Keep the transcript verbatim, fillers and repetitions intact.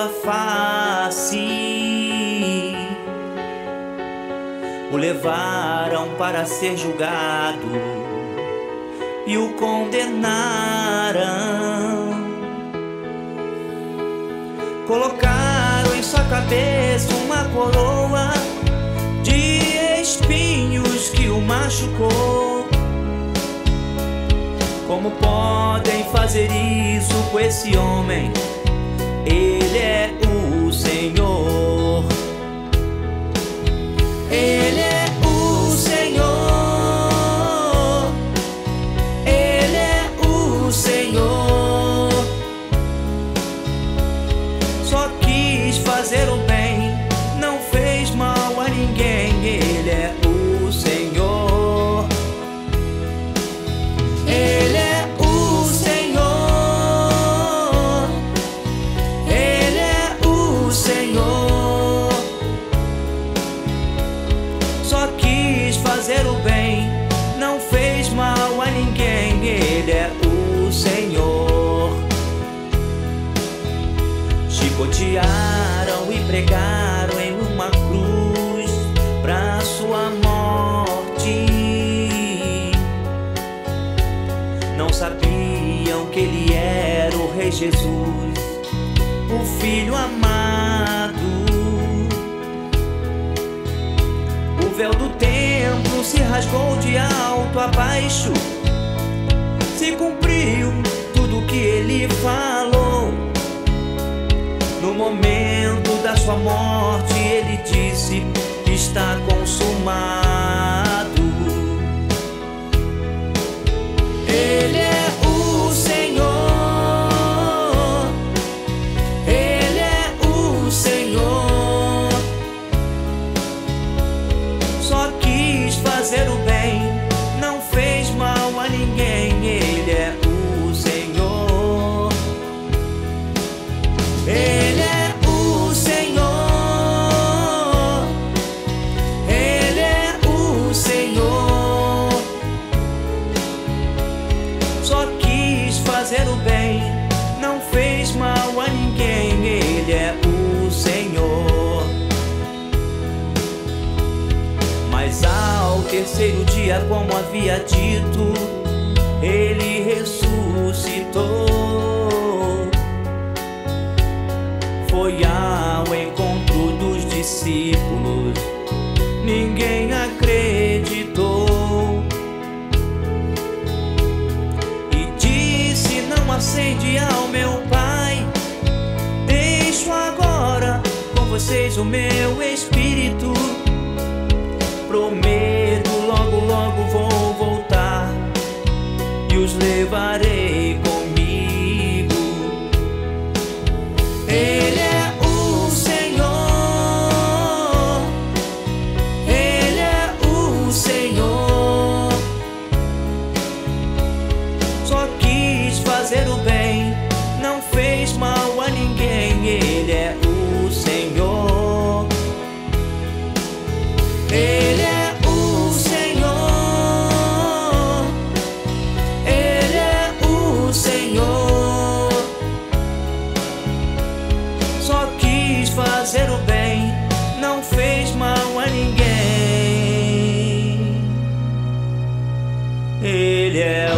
sua face, o levaram para ser julgado e o condenaram. Colocaram em sua cabeça uma coroa de espinhos que o machucou. Como podem fazer isso com esse homem? Ele é o Senhor. Ele é o Senhor. Ele é o Senhor. Só quis fazer o bem, não fez mal a ninguém. Ele é o Senhor. Ele é o Senhor. Ele é o Senhor. Só quis fazer o bem, não fez mal a ninguém. Ele é o Senhor. Chicotearam e pregaram em uma cruz pra sua morte. Não sabiam que ele era o Rei Jesus, o Filho amado. O véu do templo se rasgou de alto a baixo, se cumpriu tudo que ele falou. No momento da sua morte ele disse: está consumado. Ele é o Senhor. Ele é o Senhor. Só quis fazer o bem, não fez mal a ninguém. Ele é o Senhor. Ele é o Senhor. Ele é o Senhor. Só quis fazer o bem, não fez mal a ninguém. Ele é o Senhor. Mas ao terceiro dia, como havia dito, ele ressuscitou. Foi ao encontro dos discípulos, ninguém acreditou. E disse: não acende ao meu Pai, deixo agora com vocês o meu Espírito. Prometo, logo, logo vou voltar e os levarei comigo. Ele é o Senhor. Ele é o Senhor. Só quis fazer o bem, não fez mal a ninguém. Ele é o Senhor. Ele é o Senhor. Ele é o Senhor. Só quis fazer o bem, não fez mal a ninguém. Ele é